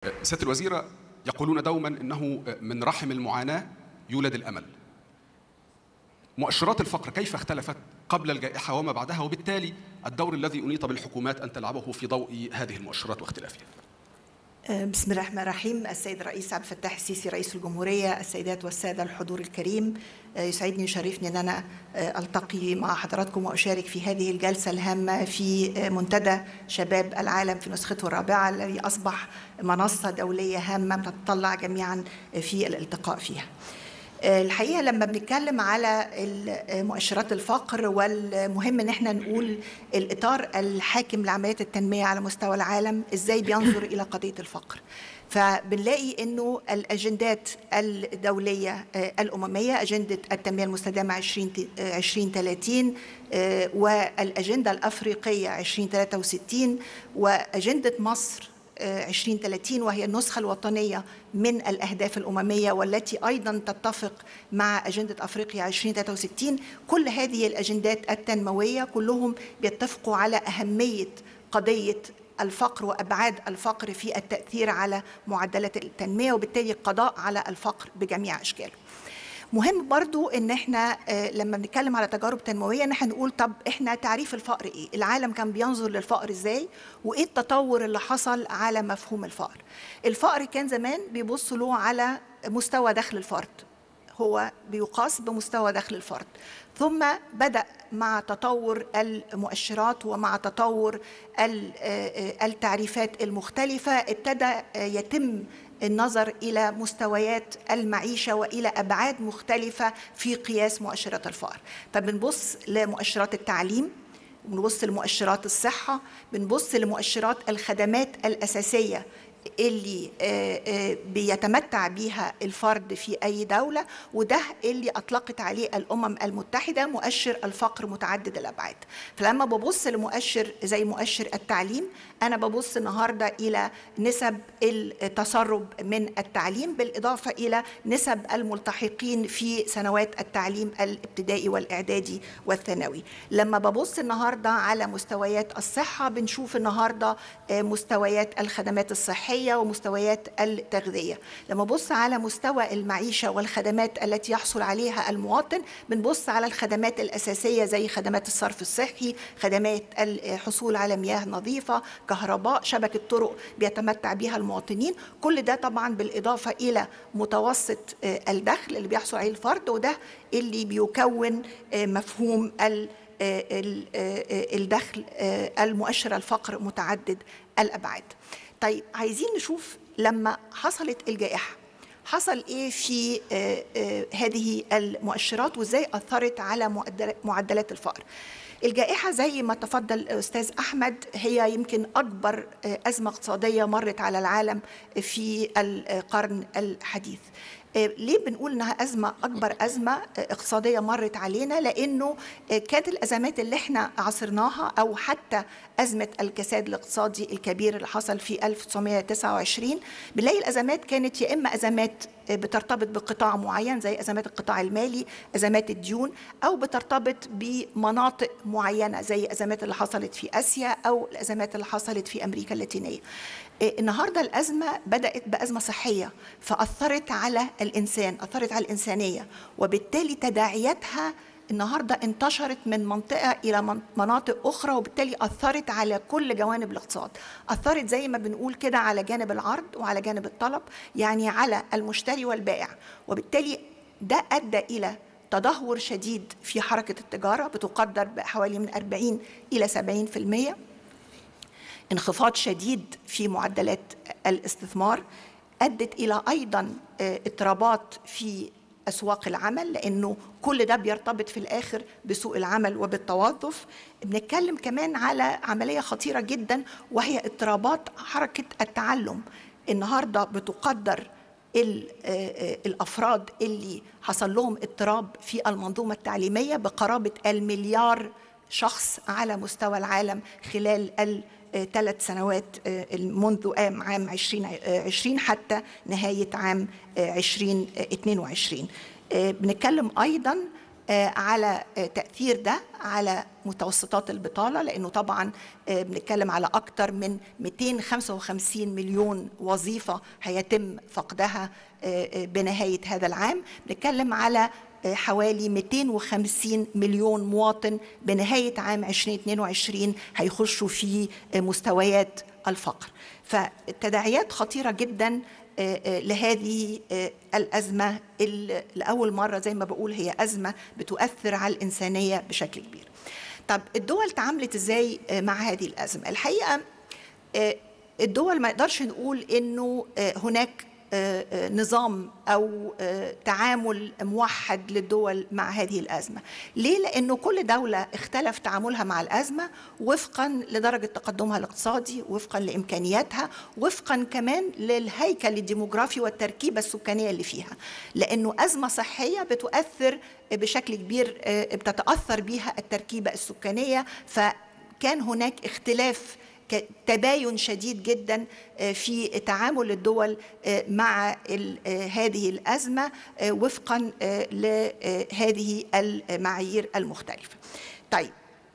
سيادة الوزيرة، يقولون دوما أنه من رحم المعاناة يولد الأمل. مؤشرات الفقر كيف اختلفت قبل الجائحة وما بعدها، وبالتالي الدور الذي أنيط بالحكومات أن تلعبه في ضوء هذه المؤشرات واختلافها؟ بسم الله الرحمن الرحيم. السيد الرئيس عبد الفتاح السيسي رئيس الجمهورية، السيدات والسادة الحضور الكريم، يسعدني ويشرفني أن أنا ألتقي مع حضراتكم وأشارك في هذه الجلسة الهامة في منتدى شباب العالم في نسخته الرابعة، الذي أصبح منصة دولية هامة نتطلع جميعا في الالتقاء فيها. الحقيقة لما بنتكلم على مؤشرات الفقر، والمهم ان احنا نقول الإطار الحاكم لعمليات التنمية على مستوى العالم ازاي بينظر إلى قضية الفقر، فبنلاقي انه الأجندات الدولية الأممية، أجندة التنمية المستدامة 2030 والأجندة الأفريقية 2063 وأجندة مصر 2030، وهي النسخة الوطنية من الأهداف الأممية والتي أيضا تتفق مع أجندة أفريقيا 2063. كل هذه الأجندات التنموية كلهم بيتفقوا على أهمية قضية الفقر وأبعاد الفقر في التأثير على معدلات التنمية، وبالتالي القضاء على الفقر بجميع أشكاله. مهم برضو ان احنا لما بنتكلم على تجارب تنمويه ان احنا نقول طب احنا تعريف الفقر ايه؟ العالم كان بينظر للفقر ازاي؟ وايه التطور اللي حصل على مفهوم الفقر؟ الفقر كان زمان بيبص له على مستوى دخل الفرد، هو بيقاس بمستوى دخل الفرد، ثم بدأ مع تطور المؤشرات ومع تطور التعريفات المختلفة ابتدى يتم النظر إلى مستويات المعيشة وإلى أبعاد مختلفة في قياس مؤشرات الفقر. فبنبص لمؤشرات التعليم، بنبص لمؤشرات الصحة، بنبص لمؤشرات الخدمات الأساسية اللي بيتمتع بيها الفرد في أي دولة، وده اللي أطلقت عليه الأمم المتحدة مؤشر الفقر متعدد الأبعاد. فلما ببص لمؤشر زي مؤشر التعليم، أنا ببص النهاردة إلى نسب التسرب من التعليم بالإضافة إلى نسب الملتحقين في سنوات التعليم الابتدائي والإعدادي والثانوي. لما ببص النهاردة على مستويات الصحة، بنشوف النهاردة مستويات الخدمات الصحية ومستويات التغذية. لما ببص على مستوى المعيشة والخدمات التي يحصل عليها المواطن، بنبص على الخدمات الأساسية زي خدمات الصرف الصحي، خدمات الحصول على مياه نظيفة، كهرباء، شبكة طرق بيتمتع بها المواطنين. كل ده طبعا بالإضافة إلى متوسط الدخل اللي بيحصل عليه الفرد، وده اللي بيكون مفهوم الدخل المؤشر الفقر متعدد الأبعاد. طيب عايزين نشوف لما حصلت الجائحة حصل إيه في هذه المؤشرات وإزاي أثرت على معدلات الفقر. الجائحة زي ما تفضل الأستاذ أحمد هي يمكن أكبر أزمة اقتصادية مرت على العالم في القرن الحديث. ليه بنقول إنها أكبر أزمة اقتصادية مرت علينا؟ لأنه كانت الأزمات اللي احنا عاصرناها أو حتى أزمة الكساد الاقتصادي الكبير اللي حصل في 1929، بنلاقي الأزمات كانت يا إما أزمات بترتبط بقطاع معين زي أزمات القطاع المالي، أزمات الديون، أو بترتبط بمناطق معينة زي أزمات اللي حصلت في آسيا أو الأزمات اللي حصلت في أمريكا اللاتينية. النهاردة الأزمة بدأت بأزمة صحية فأثرت على الإنسان، أثرت على الإنسانية، وبالتالي تداعياتها النهاردة انتشرت من منطقة إلى مناطق أخرى، وبالتالي أثرت على كل جوانب الاقتصاد. أثرت زي ما بنقول كده على جانب العرض وعلى جانب الطلب، يعني على المشتري والبائع، وبالتالي ده أدى إلى تدهور شديد في حركة التجارة بتقدر بحوالي من 40 إلى 70%، انخفاض شديد في معدلات الاستثمار، أدت إلى أيضا اضطرابات في أسواق العمل، لأنه كل ده بيرتبط في الآخر بسوق العمل وبالتوظف. بنتكلم كمان على عملية خطيرة جدا وهي اضطرابات حركة التعلم. النهاردة بتقدر الأفراد اللي حصل لهم اضطراب في المنظومة التعليمية بقرابة 1,000,000,000 شخص على مستوى العالم خلال 3 سنوات منذ عام 2020 حتى نهاية عام 2022. بنتكلم أيضا على تأثير ده على متوسطات البطالة، لأنه طبعا بنتكلم على أكثر من 255 مليون وظيفة هيتم فقدها بنهاية هذا العام. بنتكلم على حوالي 250 مليون مواطن بنهاية عام 2022 هيخشوا في مستويات الفقر. فالتداعيات خطيرة جدا لهذه الأزمة اللي لأول مرة زي ما بقول هي أزمة بتؤثر على الإنسانية بشكل كبير. طب الدول تعاملت إزاي مع هذه الأزمة؟ الحقيقة الدول ما نقدرش نقول إنه هناك نظام أو تعامل موحد للدول مع هذه الأزمة. ليه؟ لأنه كل دولة اختلف تعاملها مع الأزمة وفقا لدرجة تقدمها الاقتصادي، وفقا لإمكانياتها، وفقا كمان للهيكل الديموغرافي والتركيبة السكانية اللي فيها، لأنه أزمة صحية بتؤثر بشكل كبير، بتتأثر بها التركيبة السكانية. فكان هناك اختلاف، تباين شديد جدا في تعامل الدول مع هذه الأزمة وفقا لهذه المعايير المختلفة. طيب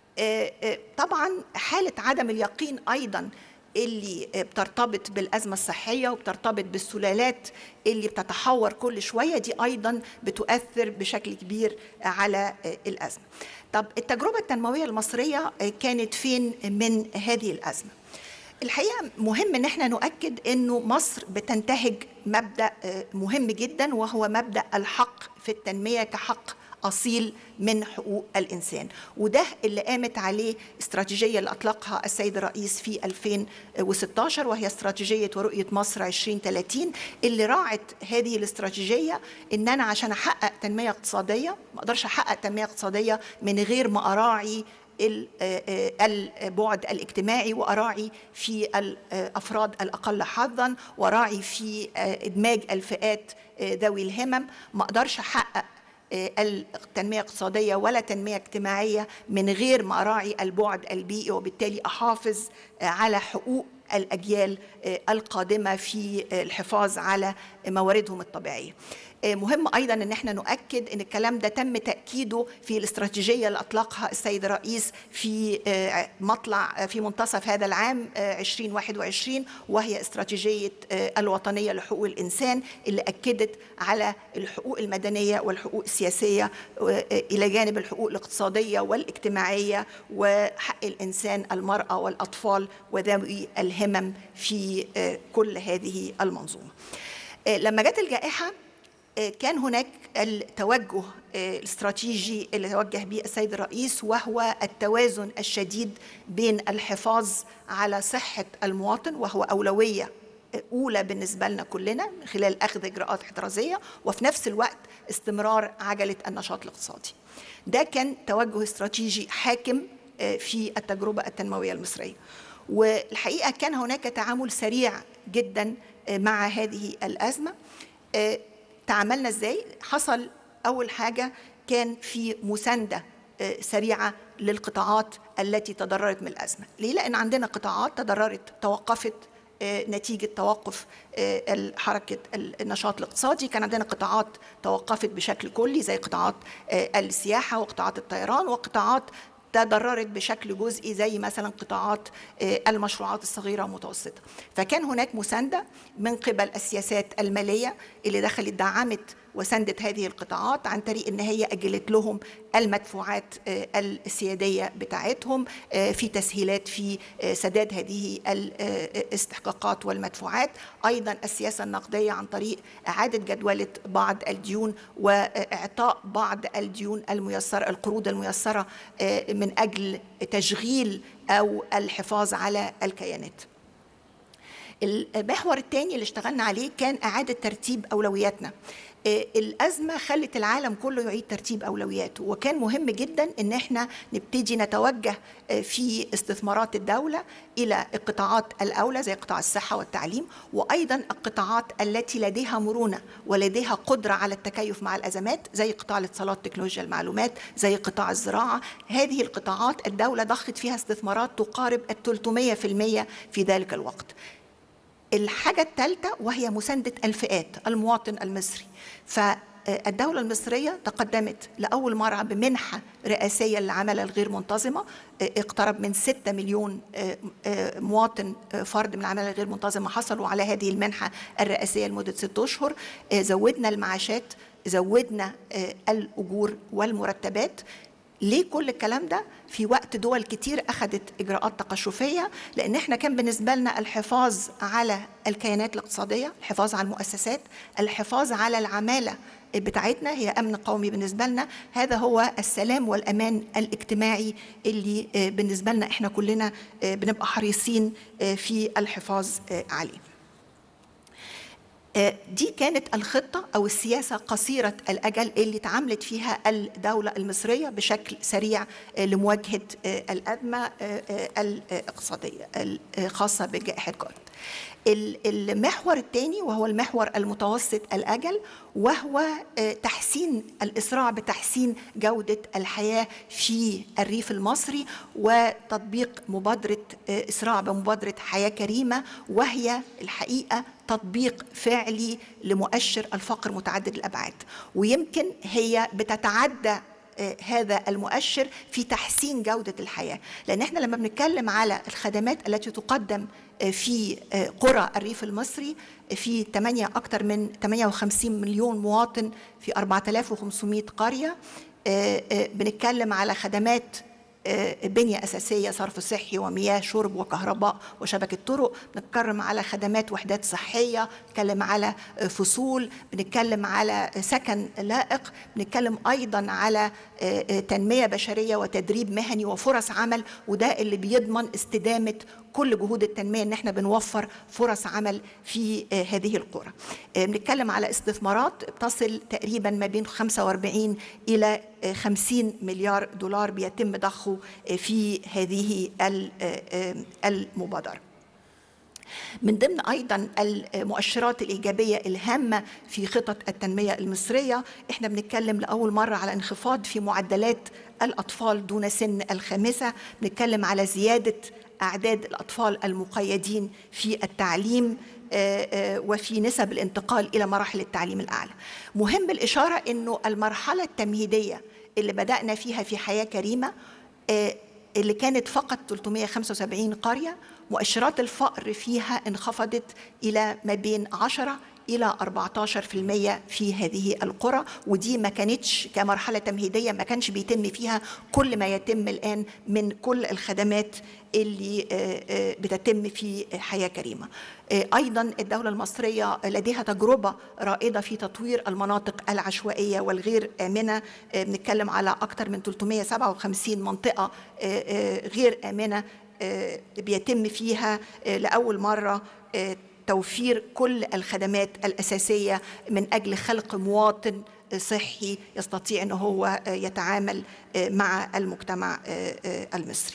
طبعا حالة عدم اليقين أيضا اللي بترتبط بالأزمة الصحية وبترتبط بالسلالات اللي بتتحور كل شوية، دي أيضا بتؤثر بشكل كبير على الأزمة. طب التجربة التنموية المصرية كانت فين من هذه الأزمة؟ الحقيقة مهم ان احنا نؤكد انه مصر بتنتهج مبدأ مهم جدا، وهو مبدأ الحق في التنمية كحق أصيل من حقوق الإنسان. وده اللي قامت عليه استراتيجية اللي أطلقها السيد الرئيس في 2016، وهي استراتيجية ورؤية مصر 2030، اللي راعت هذه الاستراتيجية إن أنا عشان أحقق تنمية اقتصادية ما أقدرش أحقق تنمية اقتصادية من غير ما أراعي البعد الاجتماعي، وأراعي في الأفراد الأقل حظاً، وأراعي في إدماج الفئات ذوي الهمم. ما أقدرش أحقق التنمية الاقتصادية ولا تنمية اجتماعية من غير ما أراعي البعد البيئي، وبالتالي أحافظ على حقوق الأجيال القادمة في الحفاظ على مواردهم الطبيعية. مهم أيضاً أن احنا نؤكد أن الكلام ده تم تأكيده في الاستراتيجية اللي أطلقها السيد الرئيس في منتصف هذا العام 2021، وهي استراتيجية الوطنية لحقوق الإنسان، اللي أكدت على الحقوق المدنية والحقوق السياسية إلى جانب الحقوق الاقتصادية والاجتماعية وحق الإنسان، المرأة والأطفال وذوي الهمم في كل هذه المنظومة. لما جت الجائحة كان هناك التوجه الاستراتيجي اللي توجه به السيد الرئيس، وهو التوازن الشديد بين الحفاظ على صحة المواطن، وهو أولوية أولى بالنسبة لنا كلنا من خلال أخذ إجراءات احترازية، وفي نفس الوقت استمرار عجلة النشاط الاقتصادي. ده كان توجه استراتيجي حاكم في التجربة التنموية المصرية. والحقيقة كان هناك تعامل سريع جدا مع هذه الأزمة. تعاملنا ازاي؟ حصل اول حاجه كان في مسانده سريعه للقطاعات التي تضررت من الازمه. ليه؟ لان عندنا قطاعات تضررت، توقفت نتيجه توقف حركه النشاط الاقتصادي. كان عندنا قطاعات توقفت بشكل كلي زي قطاعات السياحه وقطاعات الطيران، وقطاعات تضررت بشكل جزئي زي مثلا قطاعات المشروعات الصغيرة والمتوسطة. فكان هناك مساندة من قبل السياسات المالية اللي دخلت دعمت وسندت هذه القطاعات عن طريق ان هي اجلت لهم المدفوعات السياديه بتاعتهم، في تسهيلات في سداد هذه الاستحقاقات والمدفوعات. ايضا السياسه النقديه عن طريق اعاده جدوله بعض الديون واعطاء بعض الديون الميسره، القروض الميسره من اجل تشغيل او الحفاظ على الكيانات. المحور الثاني اللي اشتغلنا عليه كان اعاده ترتيب اولوياتنا. الأزمة خلت العالم كله يعيد ترتيب أولوياته، وكان مهم جدا إن احنا نبتدي نتوجه في استثمارات الدولة إلى القطاعات الأولى زي قطاع الصحة والتعليم، وأيضا القطاعات التي لديها مرونة ولديها قدرة على التكيف مع الأزمات زي قطاع الاتصالات تكنولوجيا المعلومات، زي قطاع الزراعة. هذه القطاعات الدولة ضخت فيها استثمارات تقارب 300% في ذلك الوقت. الحاجة الثالثة وهي مساندة الفئات، المواطن المصري. الدولة المصرية تقدمت لأول مرة بمنحة رئاسية للعمالة الغير منتظمة، اقترب من 6 مليون مواطن فرد من العمالة الغير منتظمة حصلوا على هذه المنحة الرئاسية لمدة 6 أشهر. زودنا المعاشات، زودنا الأجور والمرتبات. ليه كل الكلام ده في وقت دول كتير أخذت إجراءات تقشفية؟ لأن احنا كان بالنسبة لنا الحفاظ على الكيانات الاقتصادية، الحفاظ على المؤسسات، الحفاظ على العمالة بتاعتنا هي أمن قومي بالنسبة لنا. هذا هو السلام والأمان الاجتماعي اللي بالنسبة لنا احنا كلنا بنبقى حريصين في الحفاظ عليه. دي كانت الخطة أو السياسة قصيرة الأجل اللي اتعاملت فيها الدولة المصرية بشكل سريع لمواجهة الأزمة الاقتصادية الخاصة بجائحة كورونا. المحور الثاني وهو المحور المتوسط الأجل، وهو تحسين الإسراع بتحسين جودة الحياة في الريف المصري، وتطبيق مبادرة إسراع بمبادرة حياة كريمة، وهي الحقيقة تطبيق فعلي لمؤشر الفقر متعدد الأبعاد. ويمكن هي بتتعدى هذا المؤشر في تحسين جودة الحياة، لأن احنا لما بنتكلم على الخدمات التي تقدم في قرى الريف المصري، في أكثر من 58 مليون مواطن في 4500 قرية، بنتكلم على خدمات بنية أساسية، صرف صحي ومياه شرب وكهرباء وشبكة طرق، بنتكلم على خدمات وحدات صحية، بنتكلم على فصول، بنتكلم على سكن لائق، بنتكلم أيضا على تنمية بشرية وتدريب مهني وفرص عمل. وده اللي بيضمن استدامة كل جهود التنمية، ان احنا بنوفر فرص عمل في هذه القرى. بنتكلم على استثمارات تصل تقريبا ما بين 45 إلى 50 مليار دولار بيتم ضخه في هذه المبادرة. من ضمن أيضا المؤشرات الإيجابية الهامة في خطط التنمية المصرية، احنا بنتكلم لأول مرة على انخفاض في معدلات الأطفال دون سن الخامسة، بنتكلم على زيادة أعداد الأطفال المقيدين في التعليم وفي نسب الانتقال إلى مراحل التعليم الأعلى. مهم الإشارة أنه المرحلة التمهيدية اللي بدأنا فيها في حياة كريمة اللي كانت فقط 375 قرية، مؤشرات الفقر فيها انخفضت إلى ما بين 10 إلى 14% في هذه القرى، ودي ما كانتش كمرحلة تمهيدية، ما كانش بيتم فيها كل ما يتم الآن من كل الخدمات اللي بتتم في حياة كريمة. أيضا الدولة المصرية لديها تجربة رائدة في تطوير المناطق العشوائية والغير آمنة، بنتكلم على أكثر من 357 منطقة غير آمنة بيتم فيها لأول مرة توفير كل الخدمات الأساسية من أجل خلق مواطن صحي يستطيع أنه هو يتعامل مع المجتمع المصري.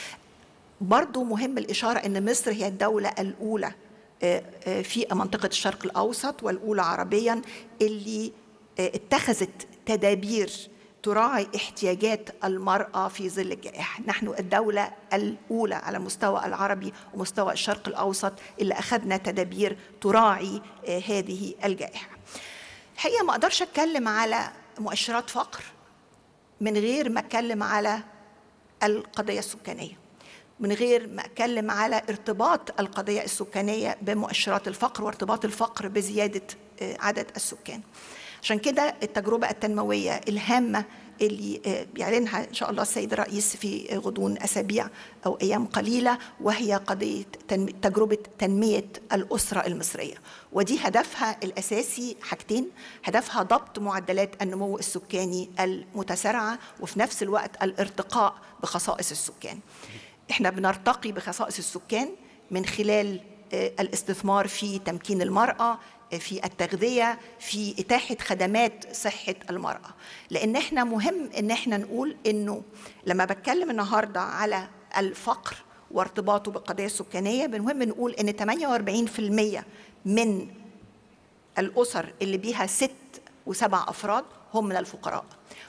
برضو مهم الإشارة أن مصر هي الدولة الأولى في منطقة الشرق الأوسط والأولى عربيا اللي اتخذت تدابير تراعي احتياجات المرأة في ظل الجائحة. نحن الدولة الأولى على المستوى العربي ومستوى الشرق الأوسط اللي أخذنا تدابير تراعي هذه الجائحة. الحقيقة ما أقدرش أتكلم على مؤشرات فقر من غير ما أتكلم على القضية السكانية، من غير ما أتكلم على ارتباط القضية السكانية بمؤشرات الفقر وارتباط الفقر بزيادة عدد السكان. عشان كده التجربة التنموية الهامة اللي بيعلنها إن شاء الله السيد الرئيس في غضون أسابيع أو أيام قليلة، وهي قضية تجربة تنمية الأسرة المصرية. ودي هدفها الأساسي حاجتين: هدفها ضبط معدلات النمو السكاني المتسارعة، وفي نفس الوقت الارتقاء بخصائص السكان. إحنا بنرتقي بخصائص السكان من خلال الاستثمار في تمكين المرأة، في التغذية، في إتاحة خدمات صحة المرأة. لأن إحنا مهم إن إحنا نقول إنه لما بتكلم النهاردة على الفقر وارتباطه بالقضية السكانية، مهم نقول إن 48% من الأسر اللي بيها 6 و7 أفراد هم من الفقراء،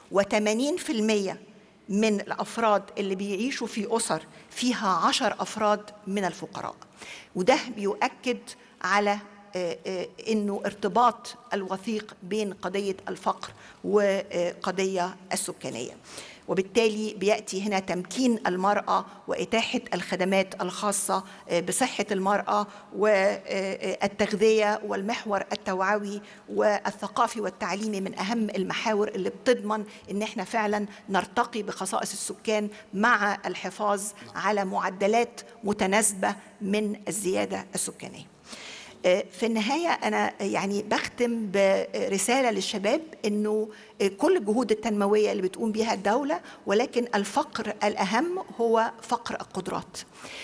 و80% من الأفراد اللي بيعيشوا في أسر فيها 10 أفراد من الفقراء. وده بيؤكد على إنه ارتباط الوثيق بين قضية الفقر وقضية السكانية، وبالتالي بيأتي هنا تمكين المرأة وإتاحة الخدمات الخاصة بصحة المرأة والتغذية والمحور التوعوي والثقافي والتعليمي من أهم المحاور اللي بتضمن إن احنا فعلا نرتقي بخصائص السكان مع الحفاظ على معدلات متناسبة من الزيادة السكانية. في النهاية أنا يعني بختم برسالة للشباب إنه كل الجهود التنموية اللي بتقوم بها الدولة، ولكن الفقر الأهم هو فقر القدرات.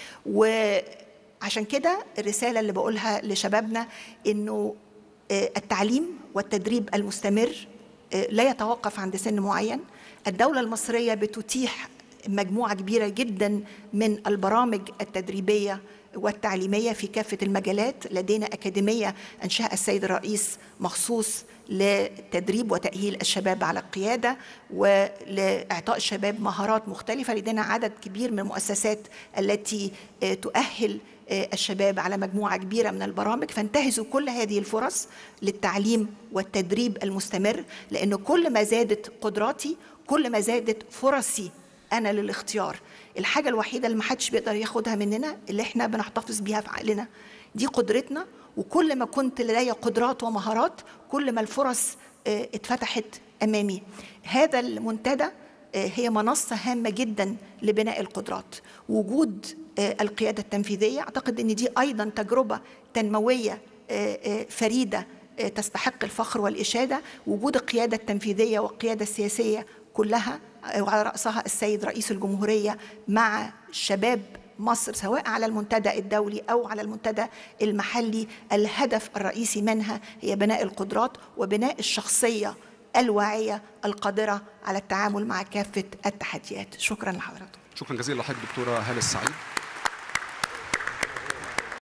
وعشان كده الرسالة اللي بقولها لشبابنا إنه التعليم والتدريب المستمر لا يتوقف عند سن معين. الدولة المصرية بتتيح مجموعة كبيرة جدا من البرامج التدريبية والتعليمية في كافة المجالات. لدينا أكاديمية أنشأها السيد الرئيس مخصوص لتدريب وتأهيل الشباب على القيادة ولإعطاء الشباب مهارات مختلفة. لدينا عدد كبير من المؤسسات التي تؤهل الشباب على مجموعة كبيرة من البرامج. فانتهزوا كل هذه الفرص للتعليم والتدريب المستمر، لأنه كل ما زادت قدراتي كل ما زادت فرصي أنا للاختيار. الحاجة الوحيدة اللي محدش بيقدر ياخدها مننا اللي احنا بنحتفظ بيها في عقلنا، دي قدرتنا. وكل ما كنت لدي قدرات ومهارات كل ما الفرص اتفتحت أمامي. هذا المنتدى هي منصة هامة جدا لبناء القدرات. وجود القيادة التنفيذية أعتقد أن دي أيضا تجربة تنموية فريدة تستحق الفخر والإشادة. وجود القيادة التنفيذية والقيادة السياسية كلها وعلى رأسها السيد رئيس الجمهورية مع شباب مصر سواء على المنتدى الدولي أو على المنتدى المحلي، الهدف الرئيسي منها هي بناء القدرات وبناء الشخصية الواعية القادرة على التعامل مع كافة التحديات. شكرا لحضراتكم. شكرا جزيلا لحضرتك دكتورة هالة السعيد.